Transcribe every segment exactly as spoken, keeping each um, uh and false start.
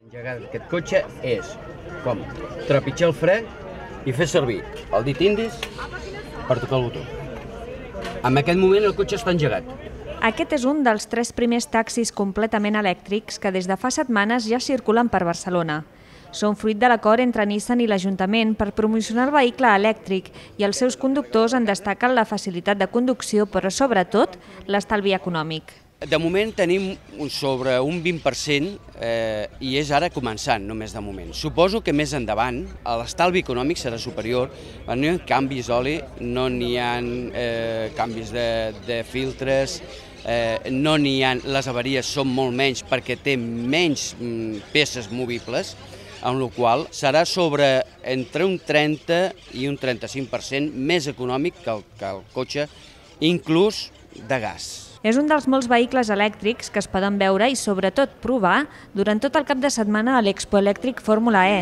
Engegar aquest cotxe és com trepitjar el fre i fer servir el dit indis per tocar el botó. En aquest moment el cotxe està engegat. Aquest és un dels tres primers taxis completament elèctrics que des de fa setmanes ja circulen per Barcelona. Són fruit de l'acord entre Nissan i l'Ajuntament per promocionar el vehicle elèctric i els seus conductors en destaquen la facilitat de conducció, però sobretot l'estalvi econòmic. De moment tenim sobre un vint per cent eh, i és ara començant, només de moment. Suposo que més endavant l'estalvi econòmic serà superior, no hi ha canvis d'oli, no n'hi ha eh, canvis de, de filtres, eh, no n'hi ha, les avaries són molt menys perquè té menys mm, peces movibles, amb la qual serà sobre entre un trenta i un trenta-cinc per cent més econòmic que el, que el cotxe, inclús de gas. És un dels molts vehicles elèctrics que es poden veure i, sobretot, provar durant tot el cap de setmana a l'Expo Elèctric Fórmula E.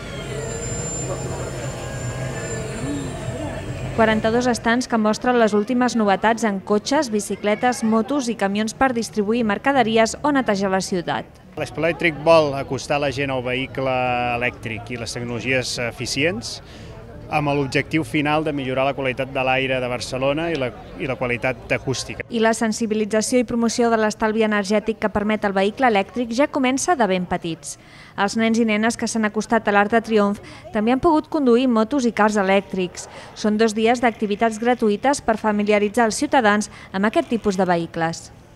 quaranta-dos estants que mostren les últimes novetats en cotxes, bicicletes, motos i camions per distribuir mercaderies o netejar la ciutat. L'Expo Elèctric vol acostar la gent al vehicle elèctric i les tecnologies eficients, amb l'objectiu final de millorar la qualitat de l'aire de Barcelona i la, i la qualitat acústica. I la sensibilització i promoció de l'estalvi energètic que permet el vehicle elèctric ja comença de ben petits. Els nens i nenes que s'han acostat a l'Arc de Triomf també han pogut conduir motos i cars elèctrics. Són dos dies d'activitats gratuïtes per familiaritzar els ciutadans amb aquest tipus de vehicles.